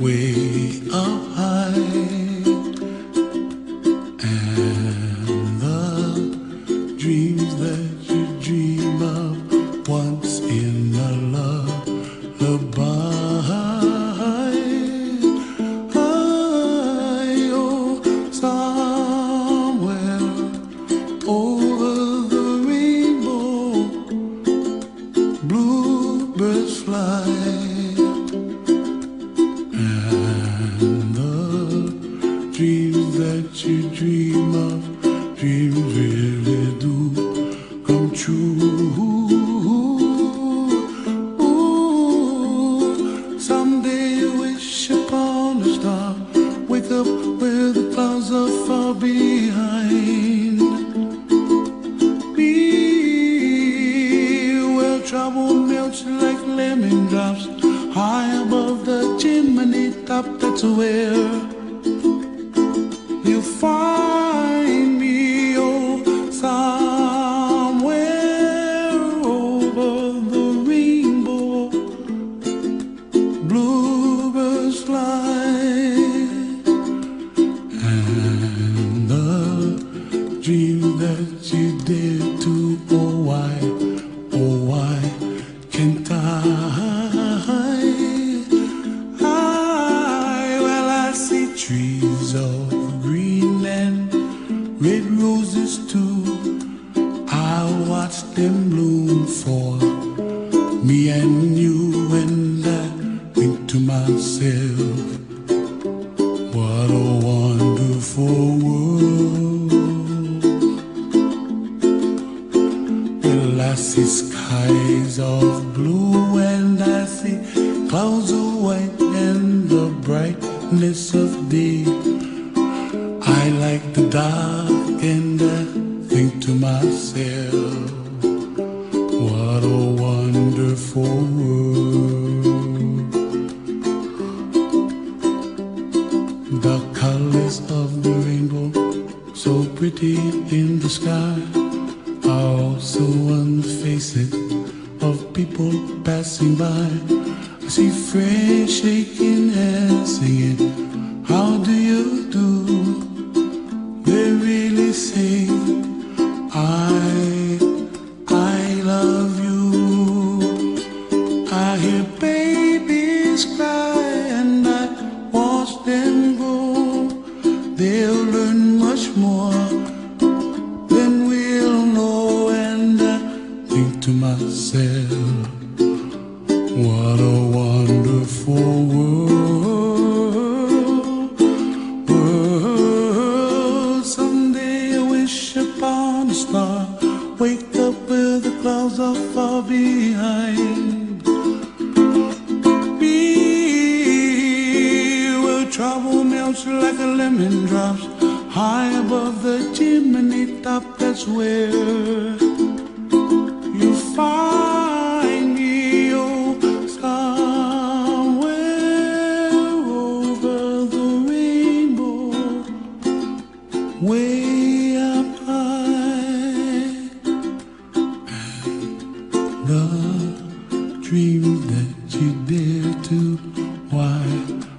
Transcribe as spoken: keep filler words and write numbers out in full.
way up high, and the dreams that you dream of once in a lullaby. I, oh, somewhere over the rainbow, bluebirds fly. Dreams that you dream of, dreams really do come true. Ooh, someday you wish upon a star, wake up where the clouds are far behind me, where trouble melts like lemon drops, high above the chimney top. That's where you find me, oh, somewhere over the rainbow, bluebirds fly, and the dream that you dare to, oh why, oh why can't I? I, well I see trees of green and red roses too. I'll watch them bloom for me and you, and I think to myself, what a wonderful world. Well, I see skies of blue and I see clouds of white and the brightness of day. I like the dark and I think to myself, what a wonderful world. The colors of the rainbow, so pretty in the sky, are also on the faces of people passing by. I see friends shaking hands singing, how do you do? They really say, I, I love you. I hear babies cry and I watch them grow. They'll learn much more than we'll know, and I think to myself, what a wonderful world. Upon a star, wake up where the clouds are far behind me, where trouble melts like a lemon drops, high above the chimney top. That's where you find me, oh, somewhere over the rainbow, way up high, and the dream that you dare to, why